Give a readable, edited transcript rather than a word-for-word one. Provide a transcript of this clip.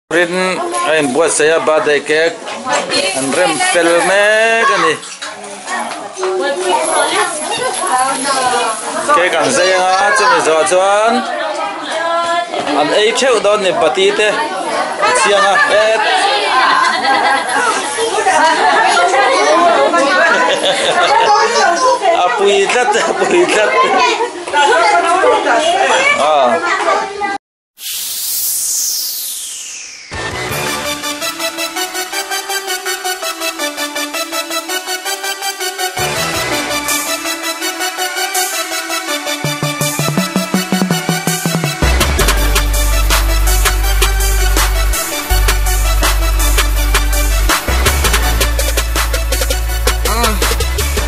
rin ayun buat saya badai kek an rem filme kani kek an saya nga chumi zo chuan an ei theu don ni pati te sianga et apui tlat